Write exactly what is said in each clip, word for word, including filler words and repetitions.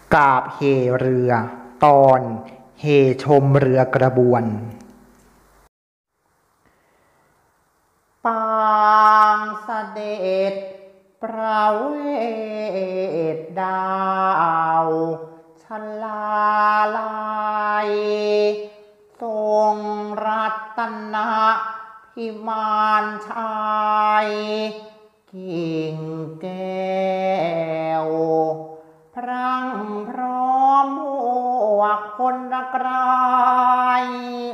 กาบเหเรือตอนเหชมเรือกระบวนปางเสด็จประเวทดาวชลาลัยทรงรัตนพิมานชัยกิ่งแก้วพรั่งพร้อมพวกคนรักราย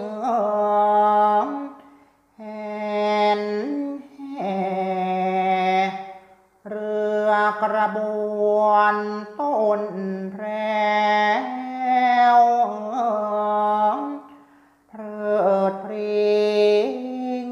แห่นแห่เรือกระบวนต้นแพรวเพลิดเพลิง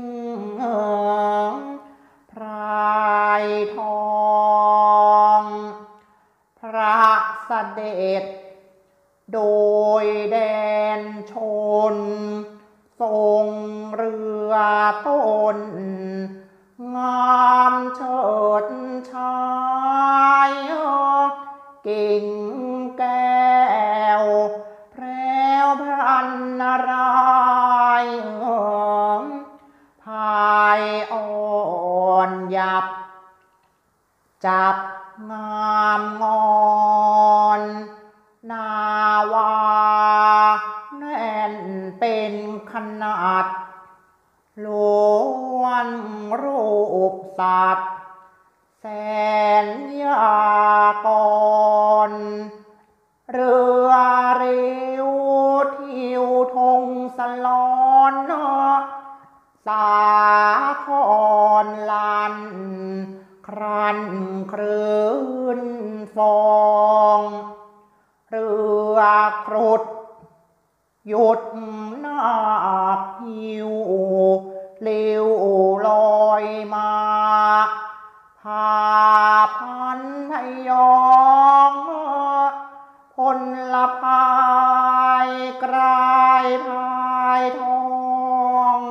พรายทองพระเสด็จโดยแดนชนทรงเรือต้นงามเฉิดชายกิ่งแก้วแพรวพรันนารายพายอ่อนหยับจับงามงอนนาวาแน่นเป็นขนาดล้วนรูปสัตว์แสนยากรเรือเร็วทิวธงสลอนสาครลันครันครื้นฟองเรือครุฑหยุดนาคหิวเลี้ยวลอยมาพาพันพยองพลพายกลายพายทอง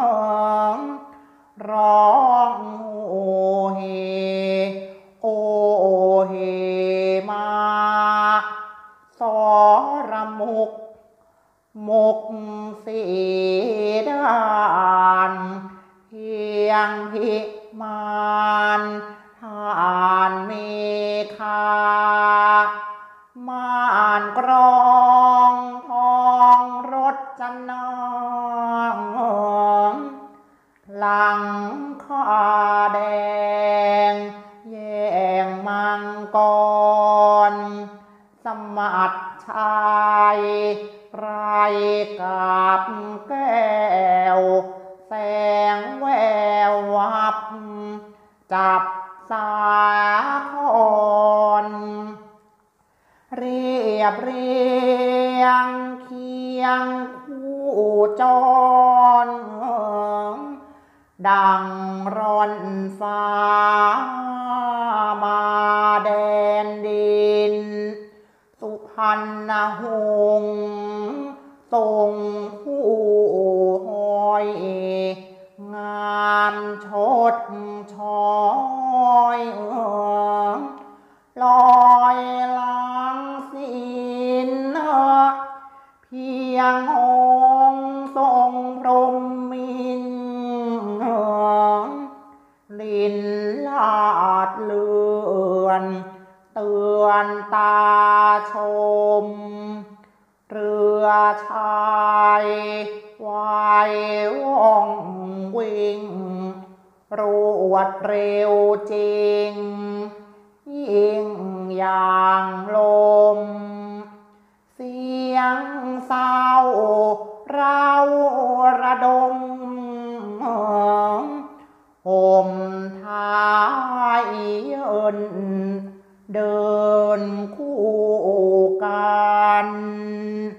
ร้องโอเฮโอเฮมาสรมุกมุกสีดานเพียงพิมานทานเมฆามานกรองทองรถจันนางหลังคาแดงแย่งมังกรสมัดชายไรกับแก้วแสงแวววับจับสาครเรียบเรียงเคียงคู่จรดังร่อนฟ้ามาแดนดินสุพรรณหงส์ทรงผู้หอยงามชดช้อยลอยหลังสินเพียงองค์ทรงพรหมินทร์ลินลาดเลือนเตือนตาชมเรือชายวายว่องวิ่งรวดเร็วจริงยิ่งอย่างลมเสียงเศร้าเราระดมห่มท้ายเยินเดินคู่กัน